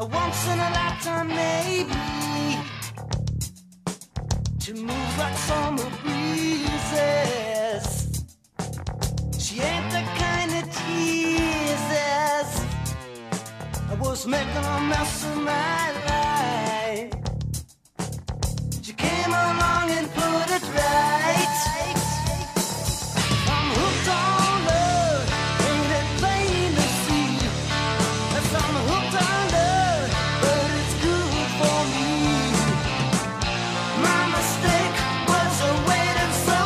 Once in a lifetime, maybe. She moves like summer breezes. She ain't the kind that teases. I was making a mess of my life. She came along and put it right. I'm hooked on love, ain't it plain to see? Yes, I'm hooked on love, but it's good for me. My mistake was waiting so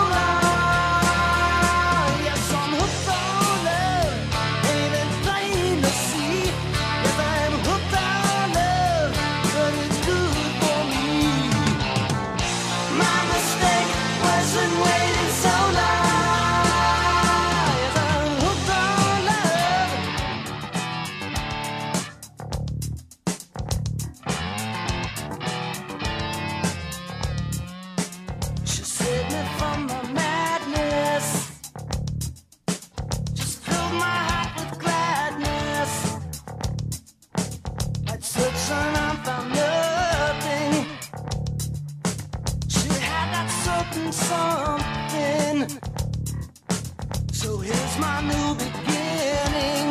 long. Yes, I'm hooked on love, ain't it plain to see? Yes, I'm hooked on love, but it's good for me. My mistake wasn't waiting so long. Yes, I'm hooked on love. She saved me from my madness. Just filled my heart with gladness. I'd searched and I found nothing. She had that certain something. So here's my new beginning.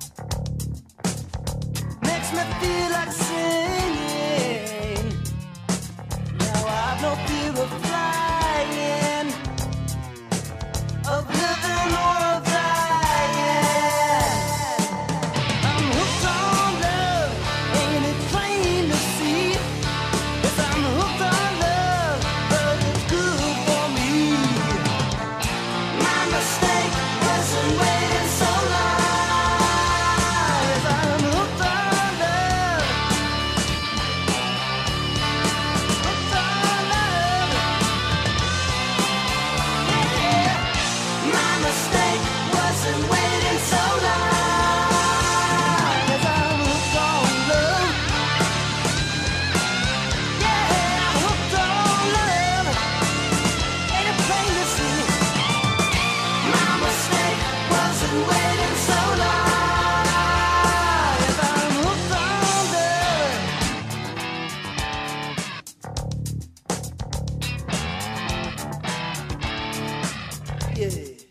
Makes me feel like singing. Now I've no fear of flying, of living or of dying. I'm hooked on love, ain't it plain to see? Yes, I'm hooked on love, but it's good for me. My mistake wasn't waiting so long. Yes, I'm hooked on love. Hooked on love. Yeah. My mistake wasn't waiting so long. Yes, I'm hooked on love. Yeah, hooked on love. Ain't it plain to see? My mistake wasn't waiting so long. Yes, I'm hooked on love. Yeah.